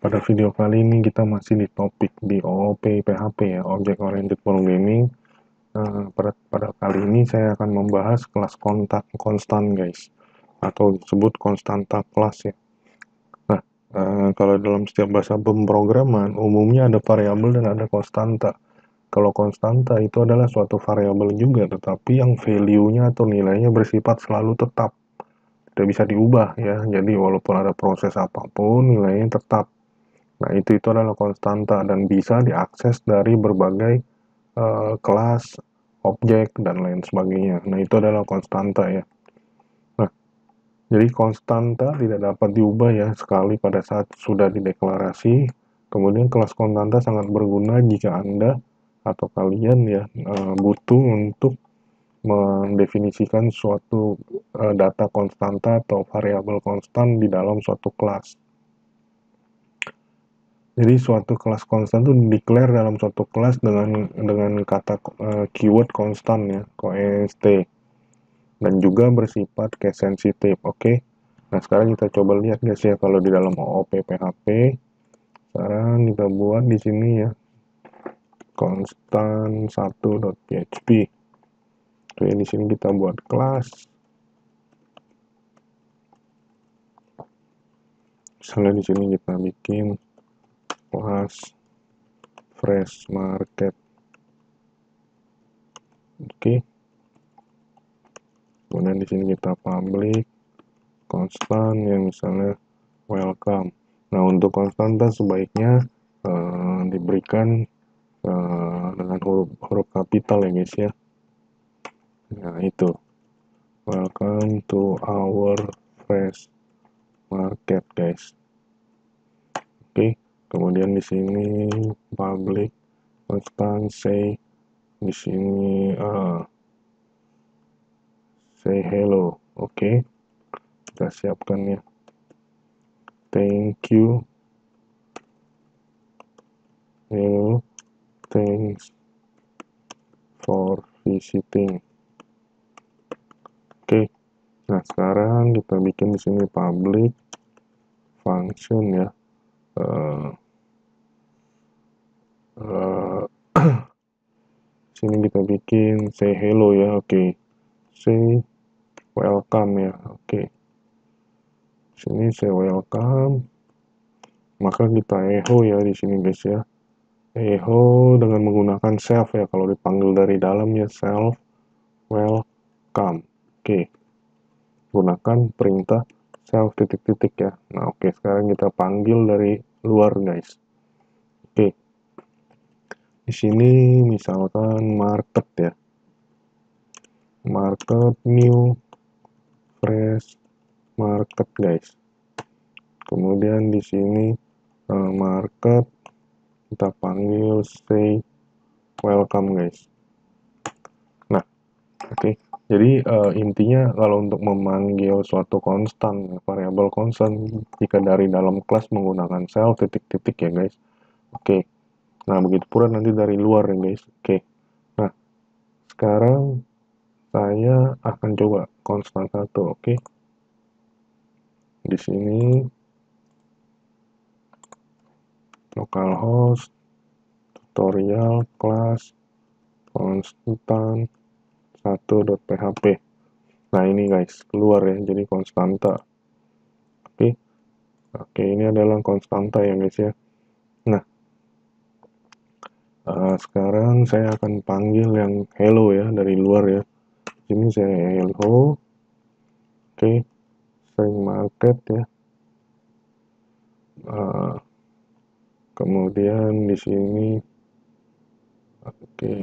pada video kali ini kita masih di topik di OOP PHP ya, Object Oriented Programming. Pada kali ini saya akan membahas kelas kontak konstan guys, atau disebut konstanta kelas ya. Nah, kalau dalam setiap bahasa pemrograman umumnya ada variabel dan ada konstanta. Kalau konstanta itu adalah suatu variabel juga, tetapi yang value-nya atau nilainya bersifat selalu tetap, tidak bisa diubah ya. Jadi walaupun ada proses apapun, nilainya tetap. Nah, itu adalah konstanta dan bisa diakses dari berbagai kelas, objek, dan lain sebagainya. Nah, itu adalah konstanta ya. Nah, jadi konstanta tidak dapat diubah ya sekali pada saat sudah dideklarasi. Kemudian kelas konstanta sangat berguna jika Anda atau kalian ya butuh untuk mendefinisikan suatu data konstanta atau variabel konstan di dalam suatu kelas. Jadi suatu kelas konstan itu declare dalam suatu kelas dengan kata keyword konstan ya, const, dan juga bersifat case sensitive. Oke. Nah, sekarang kita coba lihat guys ya, kalau di dalam OOP PHP. Sekarang kita buat di sini ya constant 1.php. Oke, di sini kita buat kelas. Misalnya di sini kita bikin kelas fresh market. Oke. Kemudian di sini kita public konstan yang misalnya welcome. Nah, untuk konstanta sebaiknya diberikan dengan huruf kapital ya guys ya. Nah, itu welcome to our fresh market guys. Oke. Kemudian di sini public constant say, di sini say hello. Oke. Kita siapkan ya. Thank you. Hello. Thanks for visiting. Oke. Nah, sekarang kita bikin di sini public function ya. Sini kita bikin say hello ya. Oke. Say welcome ya. Oke. Sini say welcome. Maka kita echo ya di sini guys ya. Echo dengan menggunakan self ya. Kalau dipanggil dari dalam ya self welcome. Oke. Gunakan perintah self titik-titik ya. Nah, oke, sekarang kita panggil dari luar guys. Oke. Di sini misalkan market ya. Market new fresh market guys. Kemudian di sini market kita panggil say welcome guys. Nah, oke. Jadi intinya kalau untuk memanggil suatu konstan, variabel konstan, jika dari dalam kelas menggunakan self titik-titik ya guys. Oke. Nah, begitu pula nanti dari luar ya guys. Oke. Nah, sekarang saya akan coba konstan satu. Oke. Di sini localhost tutorial kelas konstan 1.php. Nah, ini guys, keluar ya, jadi konstanta. Oke. Oke, ini adalah konstanta ya guys ya. Nah, sekarang saya akan panggil yang hello ya dari luar ya. Sini saya hello. Oke, string market ya. Kemudian di sini, oke,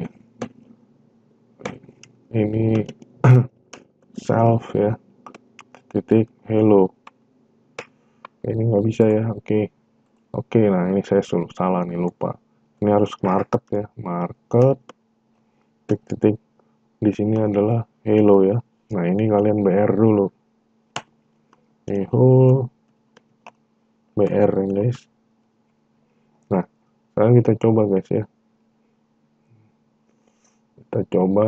ini self ya, titik hello. Ini nggak bisa ya. Oke. Oke, nah ini saya salah nih, lupa. Ini harus market ya, market titik-titik. Di sini adalah hello ya. Nah, ini kalian BR dulu. Hello BR ya guys. Nah, sekarang kita coba guys ya. Kita coba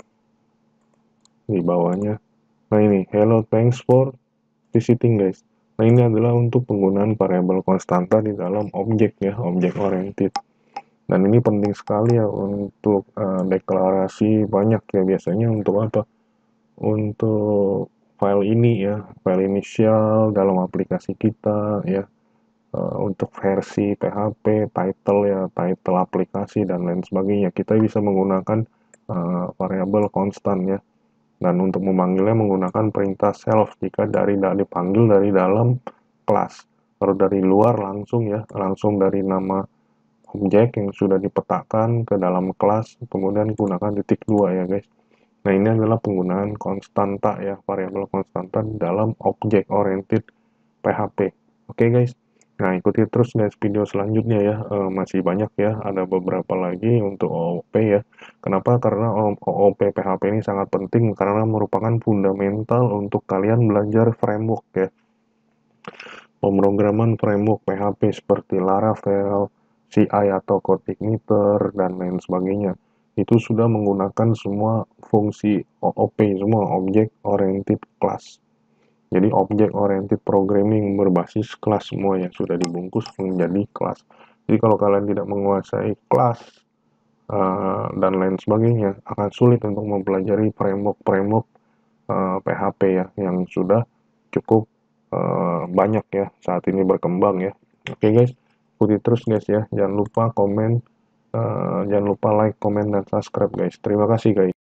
di bawahnya. Nah, ini hello thanks for visiting guys. Nah, ini adalah untuk penggunaan variabel konstanta di dalam objek ya, objek oriented. Dan ini penting sekali ya untuk deklarasi banyak ya, biasanya untuk apa? Untuk file ini ya, file inisial dalam aplikasi kita ya, untuk versi PHP, title ya, title aplikasi dan lain sebagainya. Kita bisa menggunakan variabel konstan ya. Dan untuk memanggilnya menggunakan perintah self jika dipanggil dari dalam kelas. Kalau dari luar langsung ya, langsung dari nama objek yang sudah dipetakan ke dalam kelas, kemudian gunakan titik 2 ya guys. Nah, ini adalah penggunaan konstanta ya, variabel konstanta dalam objek oriented PHP. Oke guys. Nah, ikuti terus guys video selanjutnya ya. Masih banyak ya, ada beberapa lagi untuk OOP ya. Kenapa? Karena OOP PHP ini sangat penting karena merupakan fundamental untuk kalian belajar framework ya. Pemrograman framework PHP seperti Laravel, CI atau CodeIgniter, dan lain sebagainya. Itu sudah menggunakan semua fungsi OOP, semua Object Oriented Class. Jadi Object Oriented Programming berbasis kelas semua yang sudah dibungkus menjadi kelas. Jadi kalau kalian tidak menguasai kelas dan lain sebagainya, akan sulit untuk mempelajari framework-framework PHP ya yang sudah cukup banyak ya saat ini berkembang ya. Oke guys, ikuti terus guys ya. Jangan lupa komen, jangan lupa like, komen, dan subscribe guys. Terima kasih guys.